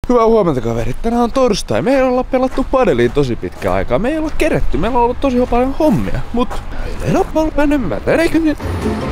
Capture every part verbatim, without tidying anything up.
Hyvää huomenta kaverit, tänään on torstai. Me ei olla pelattu padeliin tosi pitkä aikaa. Me ei olla keretty, meillä on ollut tosi paljon hommia. Mut ei ole paljon enemmän, eikö nyt?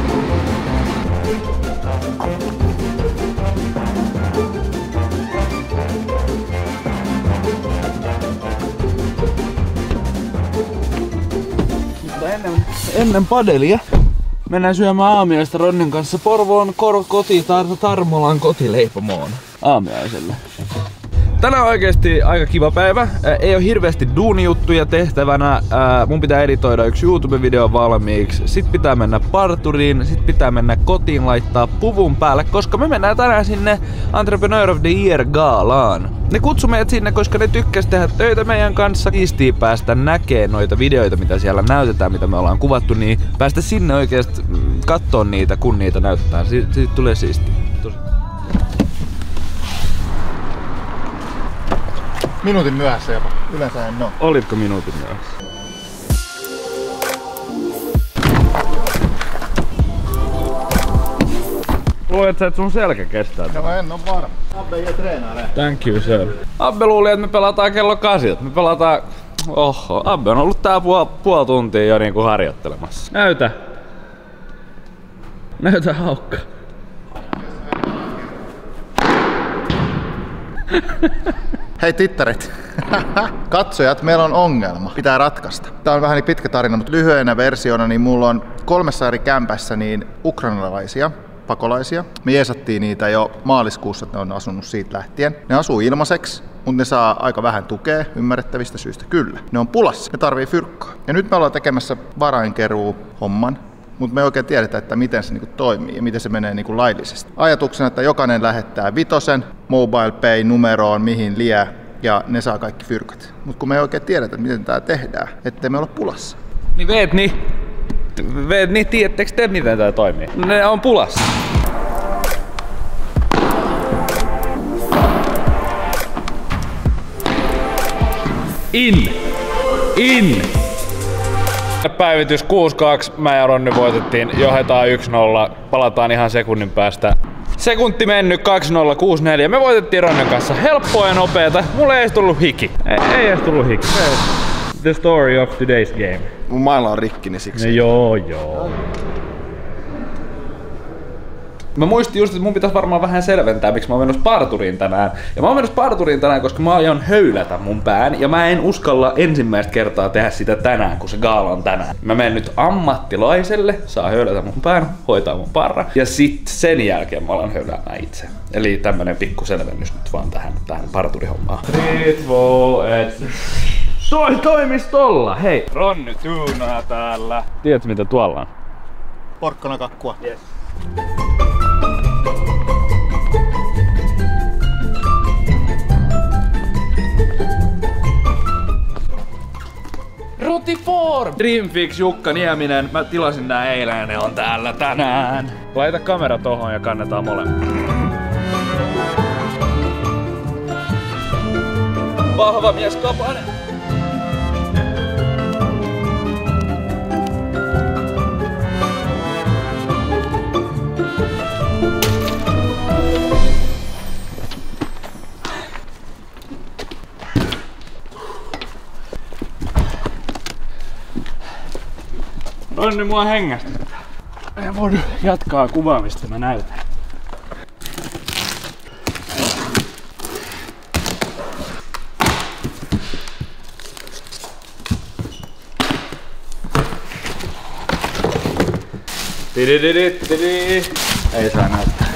Mutta ennen, ennen padelia mennään syömään aamiaista Ronnin kanssa Porvoon kor- koti tar- Tarmolan kotileipomoon aamiaiselle. Tänään on oikeesti aika kiva päivä. Ei oo hirveästi duunijuttuja tehtävänä. Mun pitää editoida yksi YouTube-video valmiiksi. Sit pitää mennä parturiin. Sit pitää mennä kotiin laittaa puvun päälle, koska me mennään tänään sinne Entrepreneur of the Year -gaalaan. Ne kutsui meidät sinne, koska ne tykkäs tehdä töitä meidän kanssa. Siistiä päästä näkee noita videoita, mitä siellä näytetään, mitä me ollaan kuvattu, niin päästä sinne oikeesti kattoo niitä, kun niitä näytetään. Siitä, siitä tulee siistiä. Tosi. Minuutin myöhässä jopa. Yleensä en oo. Olitko minuutin myöhässä? Luulet sä, että sun selkä kestää? No en oo varma. Abbe ei treenaa näin. Thank you sir. Abbe luuli, että me pelataan kello kasilta. Me pelataan... Oho, Abbe on ollut tää puol, puol tuntia jo niinku harjoittelemassa. Näytä. Näytä haukka. Hei tittarit! Katsojat, meillä on ongelma. Pitää ratkaista. Tää on vähän niin pitkä tarina, mutta lyhyenä versiona, niin mulla on kolmessa eri kämpässä niin ukrainalaisia pakolaisia. Me jeesattiin niitä jo maaliskuussa, että ne on asunut siitä lähtien. Ne asuu ilmaiseksi, mutta ne saa aika vähän tukea ymmärrettävistä syistä kyllä. Ne on pulassa, ne tarvii fyrkkaa. Ja nyt me ollaan tekemässä varainkeruu homman. Mutta me ei oikein tiedetä, että miten se niinku toimii ja miten se menee niinku laillisesti. Ajatuksena, että jokainen lähettää vitosen mobile pay numeroon mihin liää ja ne saa kaikki fyrkat. Mutta kun me ei oikein tiedetä, miten tää tehdään, ettei me olla pulassa. Niin veet niin. Veet niin, tiedättekö te miten tää toimii? Ne on pulassa. In! In! Päivitys kuusi kaksi, mä ja Ronni voitettiin, johdetaan yksi nolla, palataan ihan sekunnin päästä. Sekunti mennyt kaksi nolla kuusi neljä, me voitettiin Ronnin kanssa, helppoa ja nopeeta, mulle ei edes tullut hiki. Ei, ei edes tullut hiki. The story of today's game. Mun mailla on rikki, niin siksi. No, joo joo. Mä muistin just, että mun pitäisi varmaan vähän selventää, miksi mä oon menossa parturiin tänään. Ja mä oon menossa parturiin tänään, koska mä aion höylätä mun pään. Ja mä en uskalla ensimmäistä kertaa tehdä sitä tänään, kun se gaala on tänään. Mä menen nyt ammattilaiselle, saa höylätä mun pään, hoitaa mun parra. Ja sit sen jälkeen mä alan höyläämään itse. Eli tämmönen pikku selvennys nyt vaan tähän, tähän parturihommaan. Ritvo, et... Toi toimistolla! Hei! Ronni Tuunaa täällä. Tiedätkö mitä tuolla on? Porkkanakakkua. Yes. Rotiform! Dreamfix Jukka Nieminen. Mä tilasin nää eilen ja ne on täällä tänään. Laita kamera tohon ja kannetaan molemmat. Vahva mies Kapanen. Ronni mua hengästyttää. Ei voinut jatkaa kuvaamista, mä näytän. Ei saa näyttää.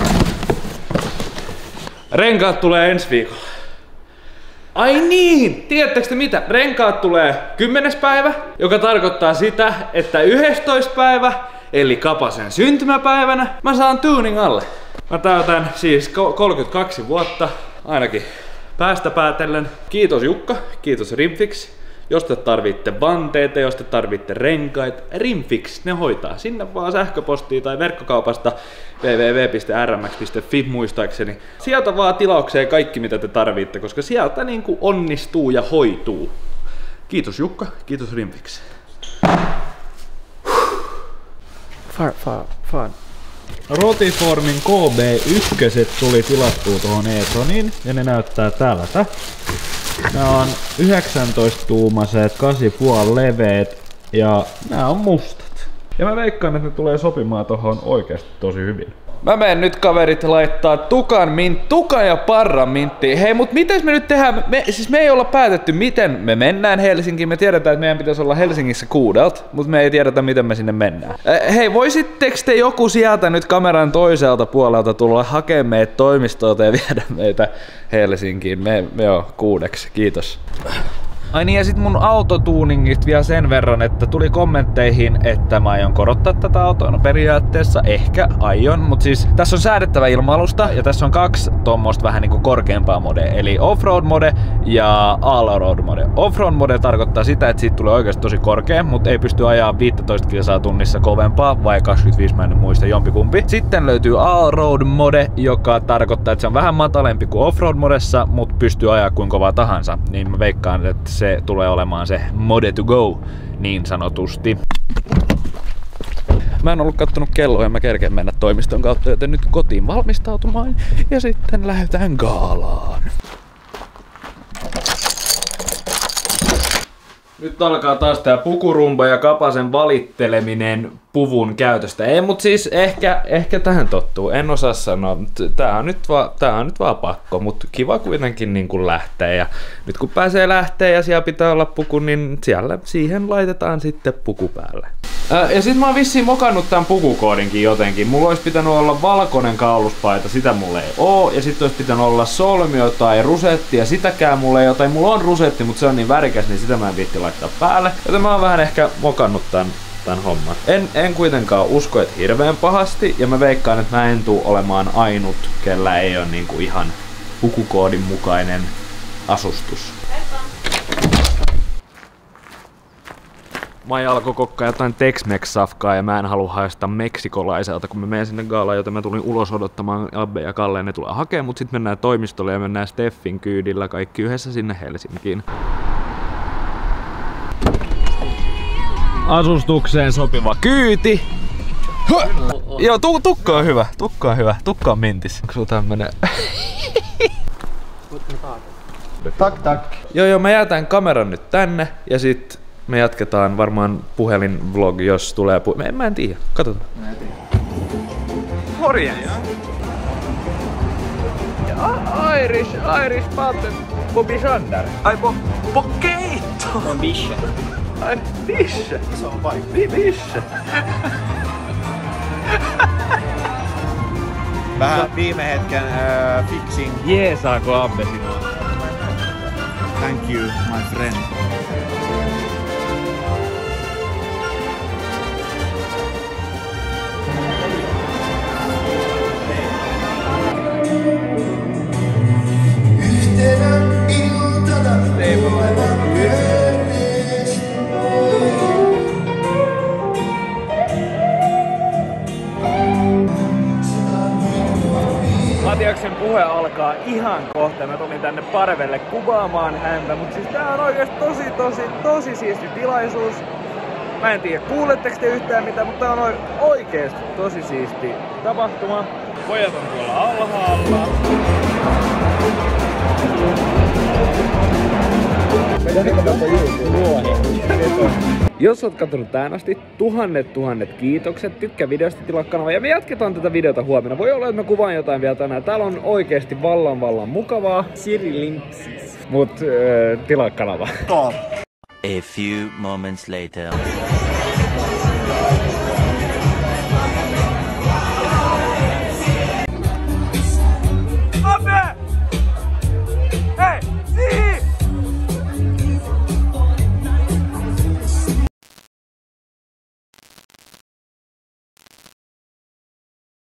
Renkaat tulee ensi viikolla. Ai niin! Tiedättekö te mitä? Renkaat tulee kymmenes päivä, joka tarkoittaa sitä, että yhdestoista päivä, eli Kapasen syntymäpäivänä, mä saan tuning alle. Mä täytän siis kolmekymmentäkaksi vuotta, ainakin päästä päätellen. Kiitos Jukka, kiitos Rimfix. Jos te tarvitte vanteita, jos te tarvitte renkaita, Rimfix, ne hoitaa. Sinne vaan sähköpostia tai verkkokaupasta double-u double-u double-u piste r m x piste f i muistaakseni. Sieltä vaan tilaukseen kaikki mitä te tarvitte, koska sieltä niinku onnistuu ja hoituu. Kiitos Jukka, kiitos Rimfix. Far, far, far. Rotiformin K B yksi tuli tilattua tuohon e-troniin ja ne näyttää tältä. Nää on yhdeksäntoista tuumaiset, kahdeksan pilkku viisi leveet ja nää on mustat. Ja mä veikkaan, että ne tulee sopimaan tohon oikeesti tosi hyvin. Mä menen nyt kaverit laittaa tukan mint, tukan ja parran minttiin. Hei, mut mites me nyt tehdään? Me, siis me ei olla päätetty, miten me mennään Helsinkiin. Me tiedetään, että meidän pitäisi olla Helsingissä kuudelta, mutta me ei tiedetä, miten me sinne mennään. Äh, hei, voisitteko te joku sieltä nyt kameran toiselta puolelta tulla hakemaan meitä toimistolta ja viedä meitä Helsinkiin? Me, me joo, kuudeksi. Kiitos. Ai niin, ja sit mun autotuuningista vielä sen verran, että tuli kommentteihin, että mä aion korottaa tätä autoa. No periaatteessa ehkä aion, mutta siis tässä on säädettävä ilma-alusta ja tässä on kaksi tommoista vähän niinku korkeampaa mode, eli offroad mode ja all-road mode. Offroad mode tarkoittaa sitä, että siitä tulee oikeasti tosi korkea, mutta ei pysty ajaa viisitoista kilsaa tunnissa kovempaa, vai kaksikymmentäviisi, mä en muista jompikumpi. Sitten löytyy all-road mode, joka tarkoittaa, että se on vähän matalempi kuin offroad modessa, mutta pystyy ajaa kuin kovaa tahansa. Niin mä veikkaan, että se tulee olemaan se mode to go, niin sanotusti. Mä en ollut kattonut kelloa ja mä kerkeen mennä toimiston kautta, joten nyt kotiin valmistautumaan ja sitten lähdetään gaalaan. Nyt alkaa taas tää pukurumba ja Kapasen valitteleminen puvun käytöstä. Ei, mut siis ehkä, ehkä tähän tottuu. En osaa sanoa. Tää on nyt vaan, tää on nyt vaan pakko, mut kiva kuitenkin niin kuin lähtee. Ja nyt kun pääsee lähtee ja siellä pitää olla puku, niin siellä siihen laitetaan sitten puku päälle. Ää, ja sit mä oon vissiin mokannut tän pukukoodinkin jotenkin. Mulla olisi pitänyt olla valkoinen kauluspaita, sitä mulla ei oo. Ja sit olisi pitänyt olla solmio tai rusetti, ja sitäkään mulla ei oo. Tai mulla on rusetti, mutta se on niin värikäs, niin sitä mä en viitti laittaa päälle. Joten mä oon vähän ehkä mokannut tän, tän homman. En, en kuitenkaan usko, että hirveän pahasti. Ja mä veikkaan, että mä en tuu olemaan ainut, kellä ei oo niinku ihan pukukoodin mukainen asustus. Maija alkoi kokkaa jotain Tex-Mex-safkaa ja mä en halua haistaa meksikolaiselta, kun mä menen sinne gaalaan, joten mä tulin ulos odottamaan Abbe ja Kalle ja ne tulee hakemaan, mut sit mennään toimistolle ja mennään Steffin kyydillä kaikki yhdessä sinne Helsinkiin. Asustukseen sopiva kyyti. Huh! Joo, tu tukka on hyvä, tukka on hyvä, tukka on mintis. Onko sulla tämmönen? Tak tak. Joo joo, mä jätän kameran nyt tänne ja sit me jatketaan varmaan puhelinvlog, jos tulee pu... En, mä en tiedä. Katsotaan. Mä en tiedä. Morjens! Ja Irish, Irish Mountain Bobby Sander. Ai po... Pokeito! On Bische. Ai Bische. Se on paikka. Bische. Vähän viime hetken uh, fixing. Jeesaako Abbe sinua? Thank you, my friend. Matiaksen puhe alkaa ihan kohta. Mä tulin tänne parvelle kuvaamaan häntä, mutta siis tää on oikeesti tosi tosi tosi siisti tilaisuus. Mä en tiedä kuuletteko te yhtään mitään, mutta tää on oikeesti tosi siisti tapahtuma. Pojat on tuolla alhaalla. Jos oot katsonut tähän asti, tuhannet tuhannet kiitokset, tykkää videosta, tilaa kanava ja me jatketaan tätä videota huomenna. Voi olla, että mä kuvaan jotain vielä tänään. Täällä on oikeesti vallan vallan mukavaa. Siri Limpsis. Mut äh, tilaa kanava. A few moments later.